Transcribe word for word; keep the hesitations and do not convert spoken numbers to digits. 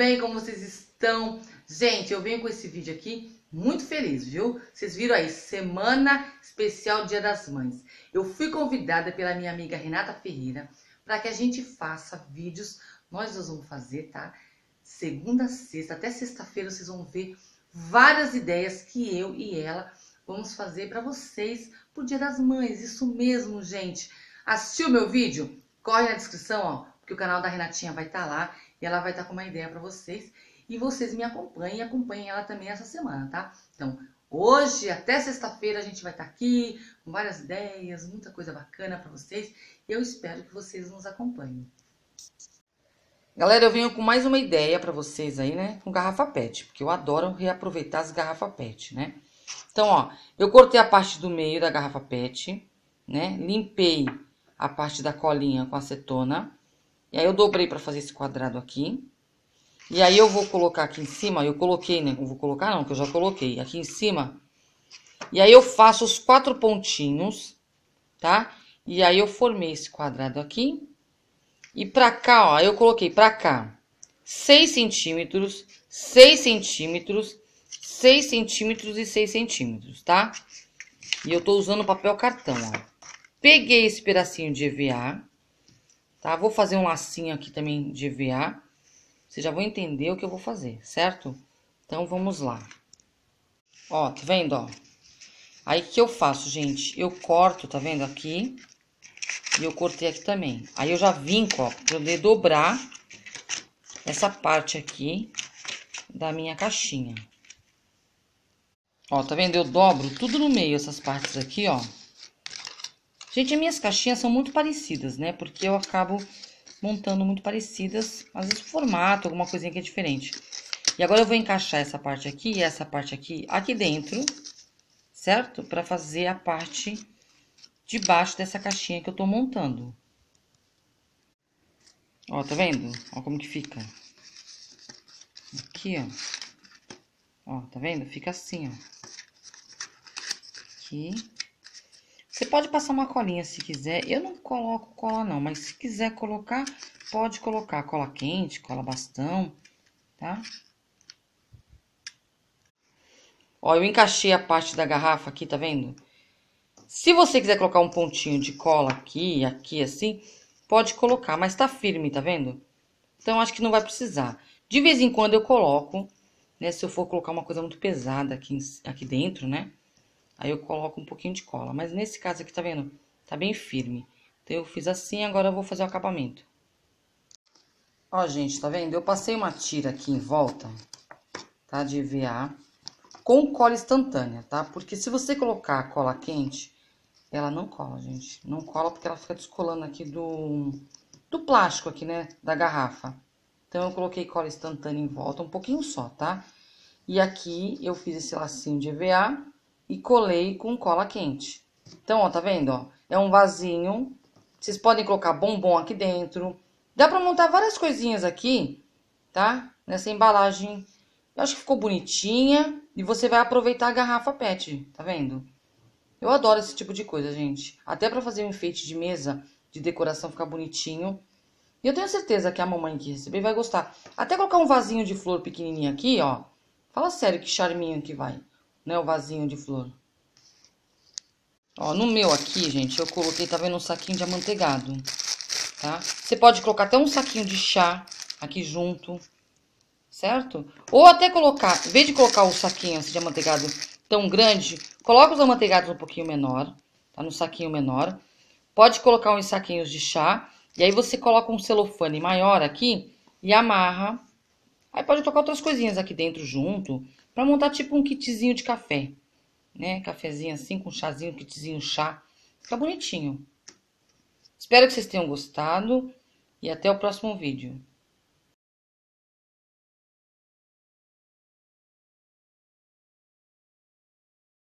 bem? Como vocês estão? Gente, eu venho com esse vídeo aqui muito feliz, viu? Vocês viram aí, semana especial Dia das Mães. Eu fui convidada pela minha amiga Renata Ferreira para que a gente faça vídeos. Nós vamos fazer, tá? Segunda a sexta, até sexta-feira vocês vão ver várias ideias que eu e ela vamos fazer para vocês pro Dia das Mães. Isso mesmo, gente. Assistiu meu vídeo? Corre na descrição, ó, porque o canal da Renatinha vai estar lá e ela vai estar com uma ideia para vocês. E vocês me acompanhem e acompanhem ela também essa semana, tá? Então, hoje até sexta-feira a gente vai estar aqui com várias ideias, muita coisa bacana para vocês. E eu espero que vocês nos acompanhem. Galera, eu venho com mais uma ideia para vocês aí, né? Com garrafa pet, porque eu adoro reaproveitar as garrafas pet, né? Então, ó, eu cortei a parte do meio da garrafa pet, né? Limpei a parte da colinha com acetona. E aí eu dobrei para fazer esse quadrado aqui. E aí eu vou colocar aqui em cima, eu coloquei, né? Não vou colocar não, que eu já coloquei aqui em cima. E aí eu faço os quatro pontinhos, tá? E aí eu formei esse quadrado aqui. E pra cá, ó, eu coloquei pra cá seis centímetros, seis centímetros, seis centímetros e seis centímetros, tá? E eu tô usando papel cartão, ó. Peguei esse pedacinho de E V A, tá? Vou fazer um lacinho aqui também de E V A. Vocês já vão entender o que eu vou fazer, certo? Então, vamos lá. Ó, tá vendo, ó? Aí, o que eu faço, gente? Eu corto, tá vendo, aqui. E eu cortei aqui também. Aí, eu já vinco, ó, pra poder dobrar essa parte aqui da minha caixinha. Ó, tá vendo? Eu dobro tudo no meio, essas partes aqui, ó. Gente, as minhas caixinhas são muito parecidas, né? Porque eu acabo montando muito parecidas, às vezes o formato, alguma coisinha que é diferente. E agora eu vou encaixar essa parte aqui e essa parte aqui, aqui dentro, certo? Pra fazer a parte de baixo dessa caixinha que eu tô montando. Ó, tá vendo? Ó como que fica. Aqui, ó. Ó, tá vendo? Fica assim, ó. Aqui. Você pode passar uma colinha se quiser. Eu não coloco cola não, mas se quiser colocar, pode colocar cola quente, cola bastão, tá? Ó, eu encaixei a parte da garrafa aqui, tá vendo? Se você quiser colocar um pontinho de cola aqui, aqui assim, pode colocar, mas tá firme, tá vendo? Então, acho que não vai precisar. De vez em quando eu coloco, né? Se eu for colocar uma coisa muito pesada aqui, aqui dentro, né? Aí eu coloco um pouquinho de cola. Mas nesse caso aqui, tá vendo? Tá bem firme. Então, eu fiz assim, agora eu vou fazer o acabamento. Ó, gente, tá vendo? Eu passei uma tira aqui em volta, tá? De E V A, com cola instantânea, tá? Porque se você colocar a cola quente, ela não cola, gente. Não cola porque ela fica descolando aqui do, do plástico aqui, né? Da garrafa. Então, eu coloquei cola instantânea em volta, um pouquinho só, tá? E aqui eu fiz esse lacinho de E V A e colei com cola quente. Então, ó, tá vendo, ó? É um vasinho. Vocês podem colocar bombom aqui dentro. Dá pra montar várias coisinhas aqui, tá? Nessa embalagem. Eu acho que ficou bonitinha. E você vai aproveitar a garrafa pet, tá vendo? Eu adoro esse tipo de coisa, gente. Até pra fazer um enfeite de mesa, de decoração, ficar bonitinho. E eu tenho certeza que a mamãe que receber vai gostar. Até colocar um vasinho de flor pequenininho aqui, ó. Fala sério que charminho que vai. Né, o vasinho de flor. Ó, no meu aqui, gente, eu coloquei, tá vendo, um saquinho de amanteigado, tá? Você pode colocar até um saquinho de chá aqui junto, certo? Ou até colocar, em vez de colocar o saquinho assim, de amanteigado tão grande, coloca os amanteigados um pouquinho menor, tá? No saquinho menor. Pode colocar uns saquinhos de chá, e aí você coloca um celofane maior aqui e amarra. Aí pode colocar outras coisinhas aqui dentro junto, pra montar tipo um kitzinho de café, né? Cafezinho assim, com chazinho, kitzinho chá. Fica bonitinho. Espero que vocês tenham gostado e até o próximo vídeo.